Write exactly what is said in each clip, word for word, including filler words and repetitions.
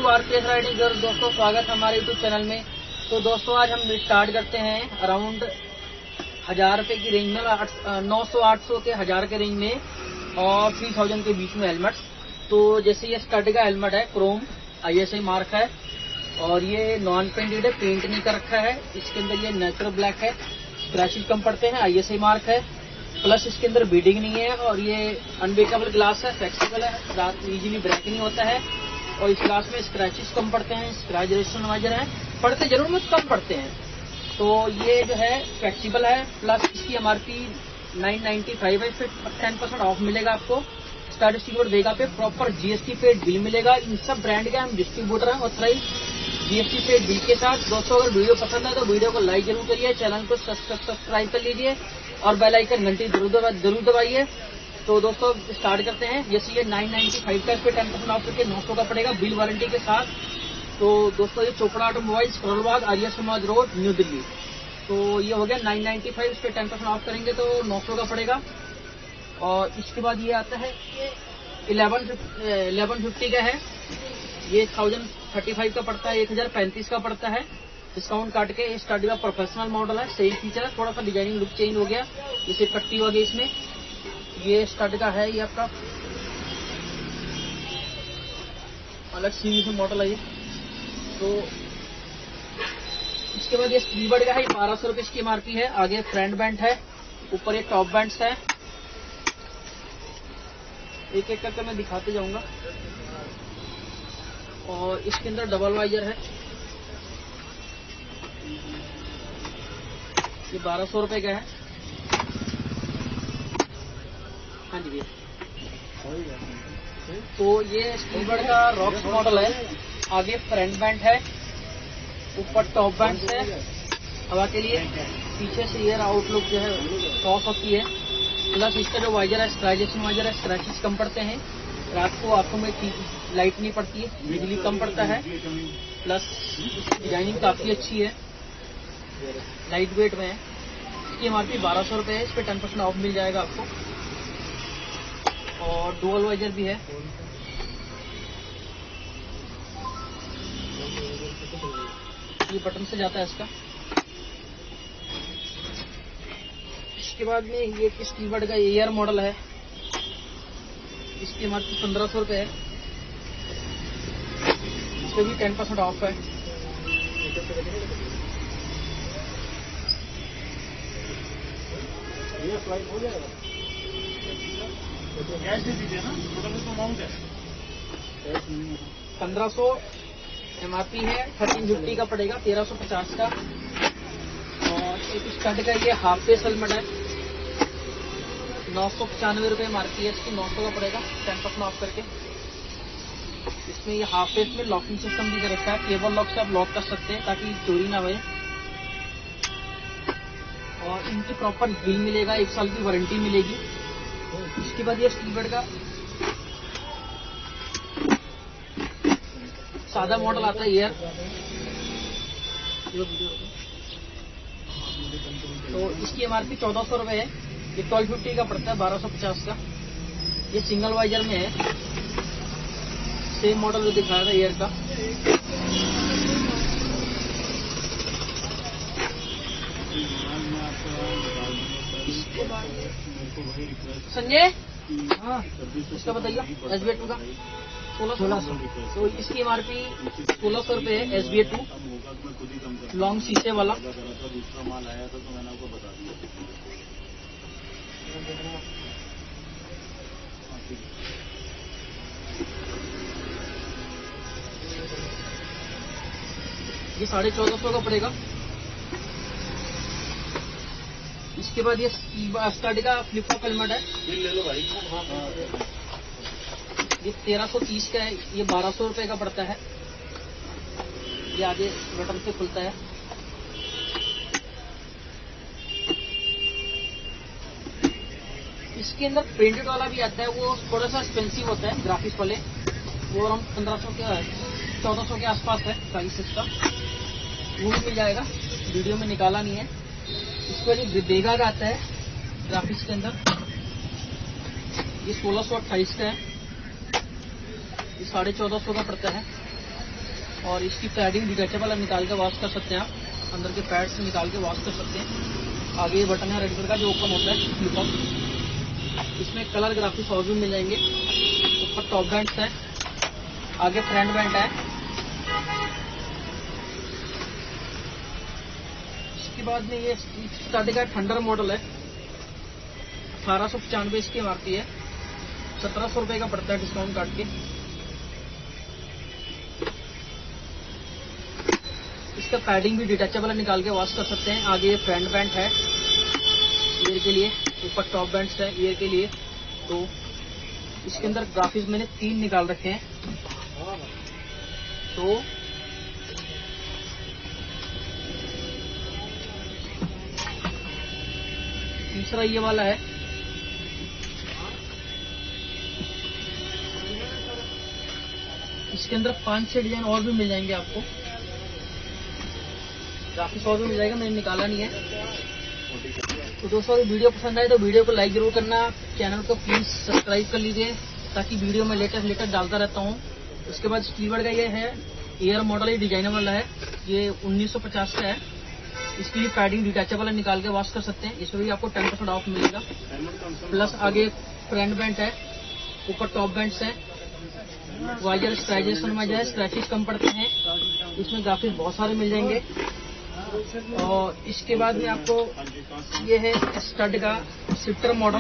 To RPS riding girl. दोस्तों स्वागत है हमारे यूट्यूब चैनल में। तो दोस्तों आज हम स्टार्ट करते हैं अराउंड हजार रुपए की रेंज में, नौ सौ आठ सौ के हजार के रेंज में और थ्री थाउजेंड के बीच में हेलमेट। तो जैसे ये स्टड का हेलमेट है, क्रोम आईएसआई मार्क है और ये नॉन पेंटेड है, पेंट नहीं कर रखा है। इसके अंदर ये नेचुरल ब्लैक है, स्क्रैचेस कम पड़ते हैं, आईएसआई मार्क है, प्लस इसके अंदर बीडिंग नहीं है और ये अनब्रेकेबल ग्लास है, फ्लेक्सिबल है, रात इजीली ब्रेक नहीं होता है और इस ग्लास में स्क्रैचेस कम पड़ते हैं, स्क्रैच रेजिस्टेंस वाइजर है, पड़ते जरूर में कम पड़ते हैं। तो ये जो है फ्लेक्सिबल है, प्लस इसकी एमआरपी नाइन नाइन्टी फाइव है, फिर टेन परसेंट ऑफ मिलेगा आपको। स्टार डिस्ट्रीब्यूटर वेगा पे प्रॉपर जीएसटी पे बिल मिलेगा। इन सब ब्रांड के हम डिस्ट्रीब्यूटर हैं ऑथराइज जीएसटी पे बिल के साथ। दोस्तों अगर वीडियो पसंद है तो वीडियो को लाइक जरूर करिए, चैनल को सब्सक्राइब कर लीजिए और बेल आइकन घंटी जरूर जरूर दबाइए। तो दोस्तों स्टार्ट करते हैं। जैसे ये नाइन नाइन्टी फाइव का, इस पे टेन परसेंट ऑफ करके नौ सौ का पड़ेगा बिल वारंटी के साथ। तो दोस्तों ये चोपड़ा ऑटोमोबाइल्स, करोलबाग, आर्या समाज रोड, न्यू दिल्ली। तो ये हो गया नाइन नाइन्टी फाइव, इस पे टेन परसेंट ऑफ करेंगे तो नौ सौ का पड़ेगा। और इसके बाद ये आता है ये इलेवन इलेवन फिफ्टी का है, ये थाउजेंड थर्टी फाइव का पड़ता है, एक हजार पैंतीस का पड़ता है डिस्काउंट काट के। ये स्टडी का प्रोफेशनल मॉडल है, सेम फीचर है, थोड़ा सा डिजाइनिंग लुक चेंज हो गया, जैसे पट्टी हो गई इसमें। ये स्टड का है, ये आपका अलग सीरीज में मॉडल है ये। तो इसके बाद ये स्टीवर्ड का है, बारह सौ रुपए इसकी एमआरपी है। आगे फ्रंट बैंड है, ऊपर ये टॉप बैंड्स है। एक एक करके मैं दिखाते जाऊंगा। और इसके अंदर डबल वाइजर है, ये बारह सौ रुपए का है। हाँ जी भैया। तो ये स्टीवर्ड का रॉक्स मॉडल है। आगे फ्रंट बैंड है, ऊपर टॉप बैंड है हवा के लिए, पीछे से एयर आउटलुक जो है क्रॉस होती है। प्लस इसका जो वाइजर है स्ट्राइजेशन वाइजर है, स्क्रैचेस कम पड़ते हैं, रात को आंखों में लाइट नहीं पड़ती है, बिजली कम पड़ता है। प्लस इसकी डिजाइनिंग काफी अच्छी है, लाइट वेट में है। इसकी एमआरपी बारह सौ रुपए है, इस पे टेन परसेंट ऑफ मिल जाएगा आपको। और डुअल वाइजर भी है। ये बटन से जाता है इसका। इसके बाद में ये स्टीवर्ड का एयर मॉडल है, इसकी एमआरपी पंद्रह सौ रुपए है, इस पे भी टेन परसेंट ऑफ है। ये फ्लाइट हो जाएगा, कैश दे दीजिए ना, टोटल अमाउंट है पंद्रह सौ एमआरपी है, थर्टीन फिफ्टी का पड़ेगा, तेरह सौ पचास का। और एक स्टड का ये हाफ फेस हेलमेट है, नौ सौ पचानवे रुपये एमआरपी है इसकी, नौ सौ का पड़ेगा टेन परसेंट ऑफ करके। इसमें ये हाफ फेस में लॉकिंग सिस्टम भी कर रखा है, केबल लॉक से आप लॉक कर सकते हैं ताकि चोरी ना होए। और इनकी प्रॉपर बिल मिलेगा, एक साल की वारंटी मिलेगी। इसके बाद ये स्टीवर्ड का सादा मॉडल आता है एयर, तो इसकी एमआरपी चौदह सौ रुपए है, ये ट्वेल्व फिफ्टी का पड़ता है, बारह सौ पचास का। ये सिंगल वाइजर में है, सेम मॉडल जो दिखाया था एयर का। संजय हाँ इसका बताइए, एस बी ए टू का सोलह सोलह सौ। तो इसकी एमआरपी सोलह सौ रुपए है, S B A two long शीशे वाला। दूसरा माल आया था तो मैंने आपको बता दिया। ये साढ़े चौदह सौ का पड़ेगा। इसके बाद ये स्टड का फ्लिप फ्लॉप हेलमेट है, ये ले लो भाई। ये तेरह सौ तीस का है, ये बारह सौ रुपए का पड़ता है। ये आगे बटन से खुलता है। इसके अंदर प्रिंटेड वाला भी आता है, वो थोड़ा सा एक्सपेंसिव होता है, ग्राफिक्स वाले, वो अराउंड पंद्रह सौ के चौदह सौ के आसपास है प्राइस इसका, वो भी मिल जाएगा, वीडियो में निकाला नहीं है। इसके बाद वेगा का आता है ग्राफिक्स के अंदर, ये सोलह सौ अट्ठाईस का है, ये साढ़े चौदह सौ का पड़ता है। और इसकी पैडिंग डिटेचेबल है, निकाल के वॉश कर सकते हैं आप। अंदर के पैड से निकाल के वॉश कर सकते हैं। आगे ये बटन है रेड कलर का जो ओपन होता है फ्लिप अप। इसमें कलर ग्राफिक्स और भी मिल जाएंगे। ऊपर टॉप बैंड्स है, आगे फ्रंट बैंड है। इसके बाद में ये स्टार्टिंग का थंडर मॉडल है, अठारह सौ पचानवे इसकी एम आर पी है, सत्रह सौ रुपए का पड़ता है डिस्काउंट काट के। इसका पैडिंग भी डिटेचेबल है, निकाल के वॉश कर सकते हैं। आगे ये फ्रंट बैंड है ईयर के लिए, ऊपर टॉप बैंड्स है ईयर के लिए। तो इसके अंदर ग्राफिक्स मैंने तीन निकाल रखे हैं। तो तीसरा ये वाला है, इसके अंदर पांच छह डिजाइन और भी मिल जाएंगे आपको, ग्राफिक्स और भी मिल जाएगा, मैंने निकाला नहीं है। तो दोस्तों अगर वीडियो पसंद आए तो वीडियो को लाइक जरूर करना, चैनल को प्लीज सब्सक्राइब कर लीजिए ताकि वीडियो में लेटेस्ट लेटेस्ट डालता रहता हूँ। उसके बाद स्टीवर्ड का ये है एयर मॉडल, ये डिजाइनर वाला है, ये उन्नीस सौ पचास का है। इसकी भी पैडिंग डिटेचेबल है, निकाल के वॉश कर सकते हैं। इसमें भी आपको टेन परसेंट ऑफ मिलेगा। प्लस आगे फ्रंट बैंड है, ऊपर टॉप बैंड्स है, वाइजर स्ट्राइजेशन में जाए स्क्रैचेस कम पड़ते हैं। इसमें ग्राफिक्स बहुत सारे मिल जाएंगे। और इसके बाद में आपको ये है स्टड का शिफ्टर मॉडल,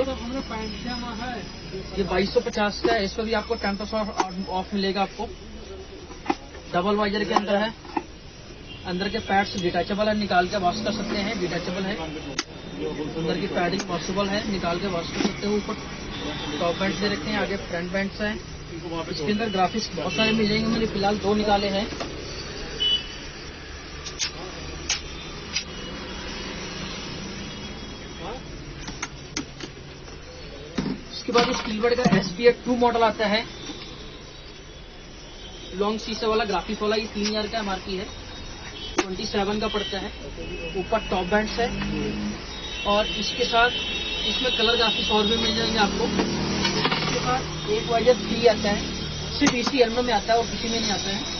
ये बाईस सौ पचास का है। इसमें भी आपको टेन परसेंट ऑफ मिलेगा आपको। डबल वाइजर के अंदर है, अंदर के पैड्स डिटैचेबल है, निकाल के वॉश कर सकते हैं, डिटैचेबल है। अंदर की पैडिंग पॉसिबल है, निकाल के वॉश कर सकते हो। ऊपर टॉप बैंड दे रखे हैं, आगे फ्रंट बैंड्स है। इसके अंदर ग्राफिक्स बहुत सारे मिल जाएंगे, मैंने फिलहाल दो निकाले हैं। इसके बाद स्टीवर्ड का एस पी टू मॉडल आता है, लॉन्ग शीशे वाला ग्राफिक्स वाला, ये तीन हजार का एम आर पी है, ट्वेंटी सेवन का पड़ता है। ऊपर टॉप बैंड्स है और इसके साथ इसमें कलर ग्राफिक्स और भी मिल जाएंगे आपको। इसके साथ एक वाइजर फ्री आता है, सिर्फ इसी एल्बम में आता है और किसी में नहीं आता है।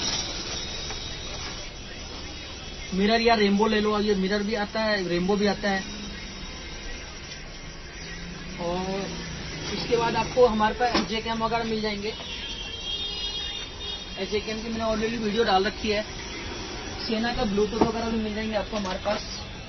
मिरर या रेनबो ले लो, ये मिरर भी आता है, रेनबो भी आता है। और इसके बाद आपको हमारे पास एच जे कैम वगैरह मिल जाएंगे। एच जे कैम की मैंने ऑलरेडी वीडियो डाल रखी है। सेना का ब्लूटूथ वगैरह भी मिल जाएंगे आपको हमारे पास।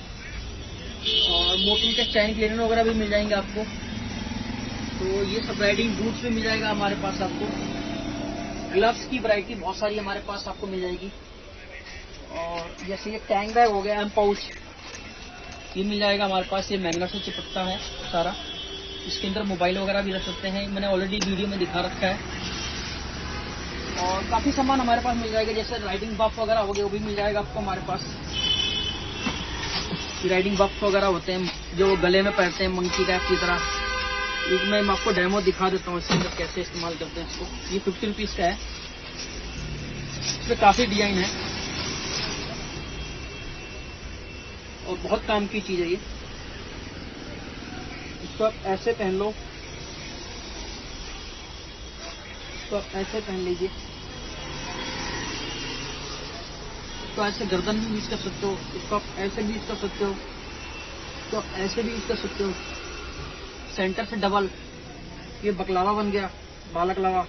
और मोटन के चैन क्लीनर वगैरह भी मिल जाएंगे आपको। तो ये सब राइडिंग बूट्स भी मिल जाएगा हमारे पास आपको। ग्लव्स की वैरायटी बहुत सारी हमारे पास आपको मिल जाएगी। और जैसे ये टैंक बैग हो गया, एम पाउच, ये मिल जाएगा हमारे पास। ये मैग्नेट से चिपकता है सारा। इसके अंदर मोबाइल वगैरह भी रख सकते हैं, मैंने ऑलरेडी वीडियो में दिखा रखा है। और काफी सामान हमारे पास मिल जाएगा, जैसे राइडिंग बफ वगैरह हो गए, वो भी मिल जाएगा आपको हमारे पास। राइडिंग बफ वगैरह होते हैं जो गले में पहनते हैं मंकी कैप की तरह। एक मैं आपको डेमो दिखा देता हूँ इसके अंदर कैसे इस्तेमाल करते हैं इसको। ये फिफ्टी रुपीज का है, इसमें काफी डिजाइन है और बहुत काम की चीज है ये। इसको आप ऐसे पहन लो, इसको आप ऐसे पहन लीजिए, इसको ऐसे गर्दन भी यूज कर सकते हो, इसको आप ऐसे भी यूज कर सकते हो, इसको आप ऐसे भी यूज कर सकते हो। सेंटर से डबल, ये बकलावा बन गया, बालकलावा।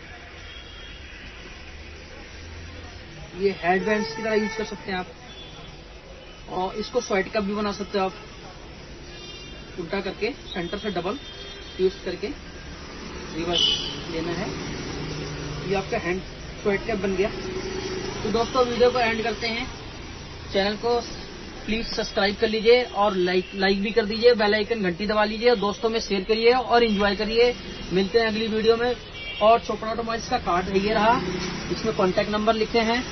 ये हेड बैंड्स की तरह यूज कर सकते हैं आप। और इसको स्वेट कप भी बना सकते हो आप, उल्टा करके सेंटर से डबल यूज करके रिवर्स लेना है। ये आपका हैंड स्वेट कैप बन गया। तो दोस्तों वीडियो को एंड करते हैं। चैनल को प्लीज सब्सक्राइब कर लीजिए और लाइक लाइक भी कर दीजिए, बेल आइकन घंटी दबा लीजिए और दोस्तों में शेयर करिए और एंजॉय करिए। मिलते हैं अगली वीडियो में। और चोपड़ा ऑटोमोबाइल्स का कार्ड ये रहा, इसमें कॉन्टैक्ट नंबर लिखे हैं,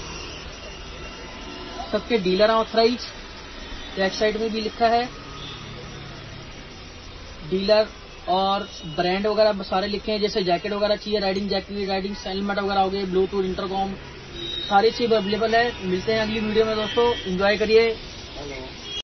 सबके डीलर ऑथराइज, बैक साइड में भी लिखा है डीलर और ब्रांड वगैरह सारे लिखे हैं। जैसे जैकेट वगैरह चाहिए, राइडिंग जैकेट, राइडिंग हेलमेट वगैरह हो गए, ब्लूटूथ, इंटरकॉम, सारी चीज अवेलेबल है। मिलते हैं अगली वीडियो में दोस्तों, एंजॉय करिए।